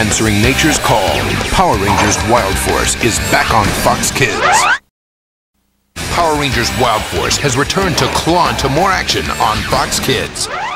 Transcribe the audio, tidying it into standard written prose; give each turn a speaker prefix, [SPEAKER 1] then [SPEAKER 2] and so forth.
[SPEAKER 1] answering nature's call, Power Rangers Wild Force is back on Fox Kids. Power Rangers Wild Force has returned to claw into more action on Fox Kids.